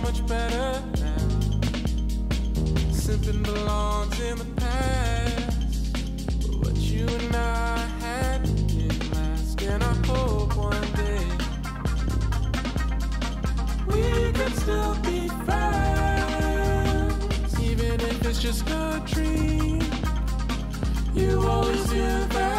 much better now. Something belongs in the past, but what you and I had didn't last. And I hope one day we could still be friends, even if it's just a dream. You always feel that